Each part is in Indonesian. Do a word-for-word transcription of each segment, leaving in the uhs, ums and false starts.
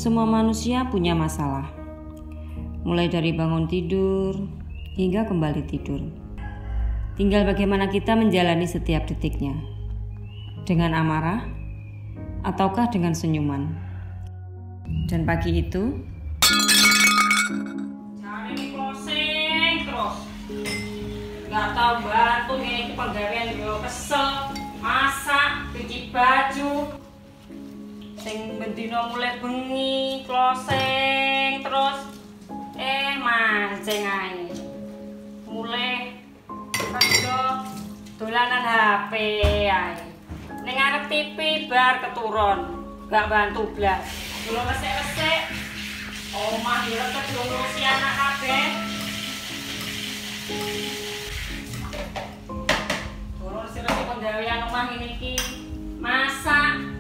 Semua manusia punya masalah, mulai dari bangun tidur hingga kembali tidur. Tinggal bagaimana kita menjalani setiap detiknya, dengan amarah ataukah dengan senyuman. Dan pagi itu cari closing terus, nggak tahu bantu ini penggawean yo kesel, masak, cuci baju. Sing bendino mulai bengi closing terus, eh mancing ae. Mulai padha dolanan H P ae. Ning ngarep T V bar keturun, gak bantu blas. Dulu resik-resik. Omah yo tetep ngurusi anak kabeh. Dulu resik-resik penggawean omah ngene iki. Masak.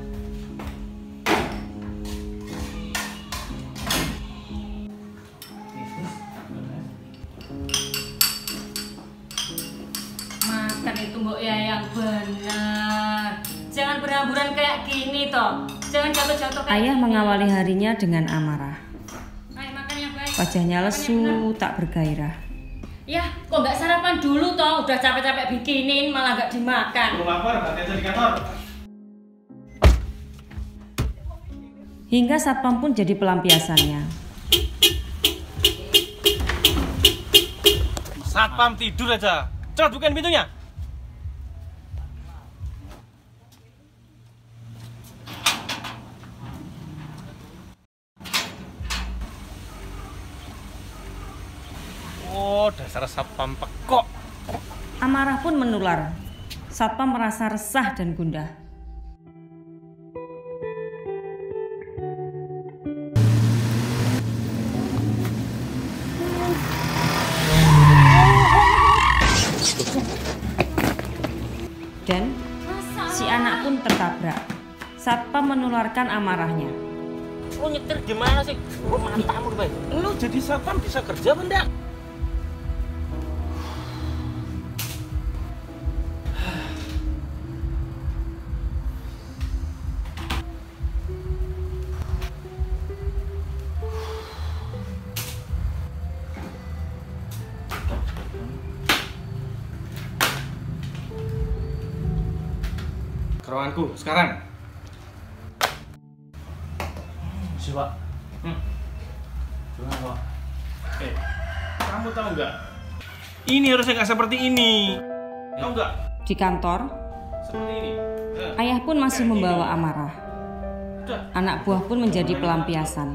Itu mbok ya yang benar. Jangan berhamburan kayak gini toh. Jangan jatuh-jatuh kayak ayah gini. mengawali harinya dengan amarah. Ayo makan yang baik. Wajahnya lesu, tak bergairah. Ya, kok nggak sarapan dulu toh? Udah capek-capek bikinin malah nggak dimakan. Belum lapar, nggak kerja di kantor. Hingga satpam pun jadi pelampiasannya. Satpam tidur aja. Cepat bukain pintunya. Oh, dasar satpam pekok. Amarah pun menular. Satpam merasa resah dan gundah. Dan si anak pun tertabrak. Satpam menularkan amarahnya. Lu nyetir gimana sih? Lu matamu baik. Lu jadi satpam bisa kerja apa enggak? Ke ruanganku sekarang. Siapa? Hmm. Gimana, Pak? Eh, kamu tahu nggak? Ini harusnya nggak seperti ini. Tahu nggak? Di kantor, Seperti ini. Eh. ayah pun masih membawa amarah. Udah. Anak buah pun menjadi pelampiasan.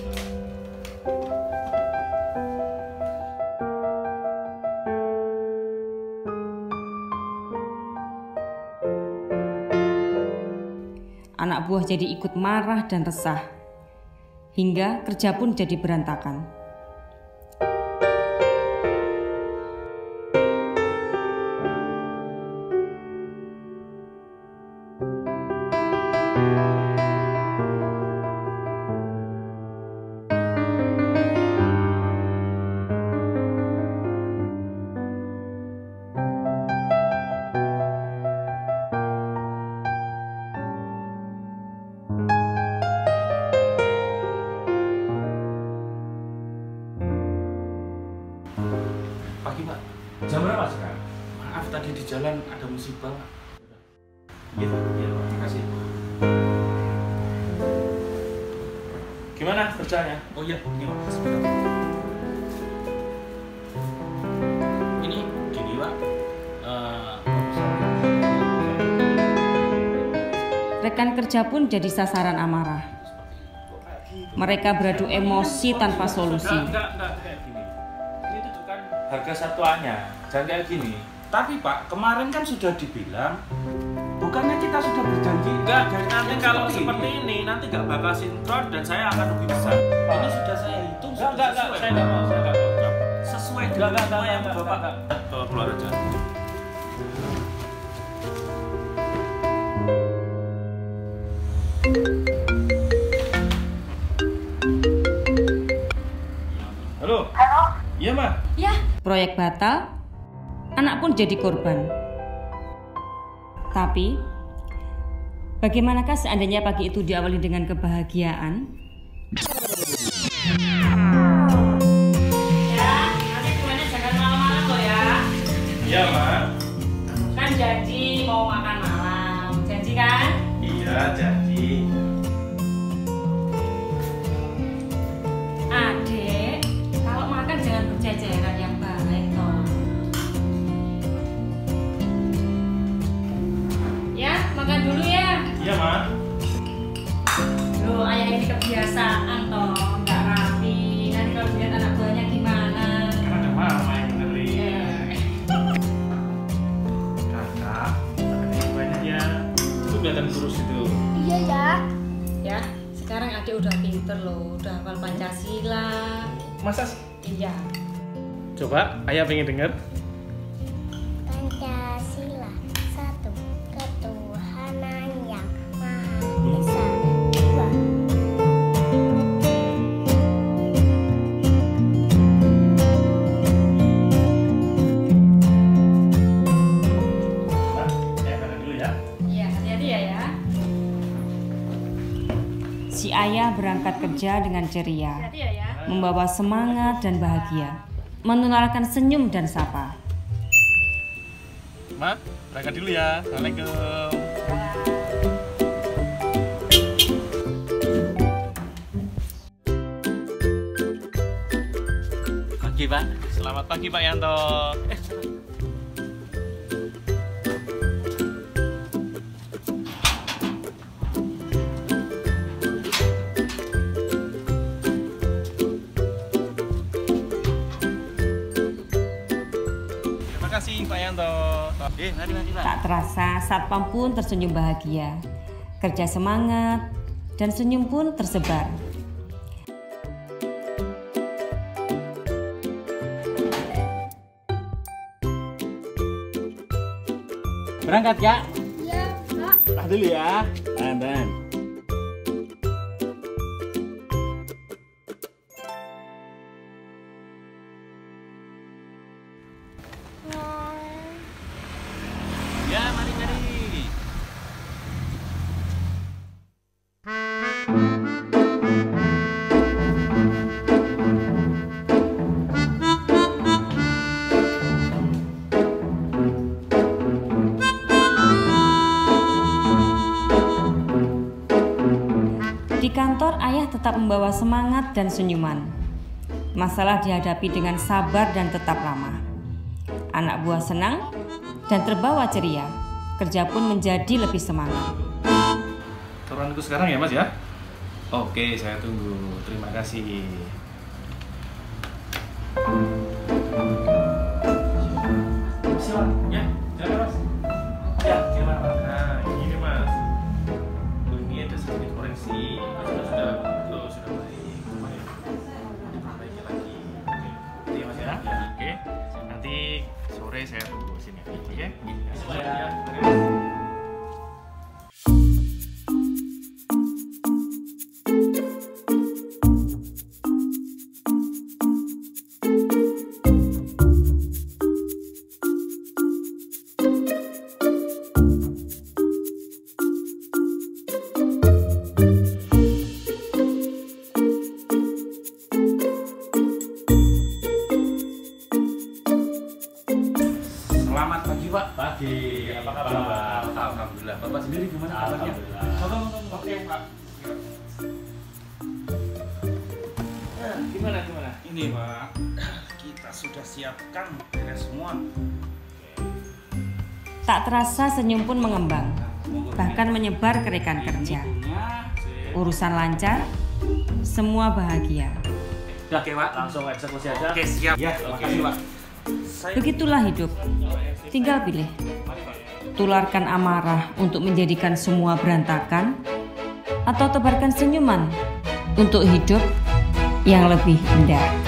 Anak buah jadi ikut marah dan resah, hingga kerja pun jadi berantakan. Pagi, Pak. Jam berapa sekarang? Maaf, tadi di jalan ada musibah, Pak. Gitu, iya, Pak. Makasih. Gimana kerjanya? Oh iya, gimana? Sebentar. Ini gini, Pak. Uh, Rekan kerja pun jadi sasaran amarah. Mereka beradu emosi tanpa solusi. Enggak, enggak, enggak kayak gini. Ini tunjukkan harga satuannya, jangan kayak gini. Tapi Pak, kemarin kan sudah dibilang, bukannya kita sudah berjanji? Enggak, nanti kalau seperti ini, ini nanti nggak bakal sinkron dan saya akan lebih besar. Pak, ini sudah saya hitung. Enggak, enggak, enggak, saya enggak mau, saya enggak mau. Sesuai dengan semua yang Bapak. Bawa keluar aja. Halo. Halo. Iya, Ma. Ya, Proyek batal, anak pun jadi korban. Tapi, bagaimanakah seandainya pagi itu diawali dengan kebahagiaan? Ya, nanti gimana jangan malam-malam loh ya. Iya, Mak. Kan janji mau makan malam, janji kan? Iya, janji. Adek, kalau makan jangan berceceran yang baik toh. Ya, makan dulu ya. Iya, Mak. Loh, ayah ini kebiasaan toh, nggak rapi. Nanti kalau dilihat anak buahnya gimana? Kan ada Mama yang benerin. Ya. Kakak, makan yang banyak ya. Itu kelihatan kurus itu. Iya ya. Ya, sekarang adik udah pinter loh, udah hafal Pancasila. Masa sih? Iya. Coba, ayah pengen denger. Pancasila satu, ketuhanan yang maha esa. Dua, Mak, ayah makan dulu ya. Iya, hati-hati ya ya. Si ayah berangkat kerja dengan ceria, Hati-hati ya ya. membawa semangat dan bahagia, menularkan senyum dan sapa. Mak, berangkat dulu ya. Assalamualaikum. Pagi Pak. Selamat pagi Pak Yanto. Eh, terima kasih Pak Yanto. Eh, mari mari Pak. Tak terasa satpam pun tersenyum bahagia. Kerja semangat dan senyum pun tersebar. Berangkat ya. iya Kak. Tah dulu ya. Tahan, tahan. Ya, mari mari. Di kantor, ayah tetap membawa semangat dan senyuman. Masalah dihadapi dengan sabar dan tetap ramah. Anak buah senang dan terbawa ceria. Kerja pun menjadi lebih semangat. Turunanku sekarang ya Mas ya? Oke, saya tunggu. Terima kasih. Silakan, ya, silakan Mas. Ya, gimana Mas? Nah, ini Mas. Ini ada sedikit koreksi. Sudah sudah oh, sudah baik. Lumayan. Diperbaiki lagi. Oke, iya Mas ya. Oke. Nanti sore saya tunggu sini. Oke? Ya, silakan ya. Mari, Mas. Selamat pagi Pak. Pagi. Apa kabar? Alhamdulillah. Bapak sendiri gimana kabarnya? Tolong tolong Oke Pak. Ya, gimana gimana? Ini Pak, kita sudah siapkan beres semua. Tak terasa senyum pun mengembang, bahkan menyebar ke rekan kerja. Urusan lancar, semua bahagia. Udah, oke Pak, langsung eksekusi aja. Oke siap. Ya, Oke makasih Pak. Begitulah hidup. Tinggal pilih. Tularkan amarah untuk menjadikan semua berantakan, atau tebarkan senyuman untuk hidup yang lebih indah.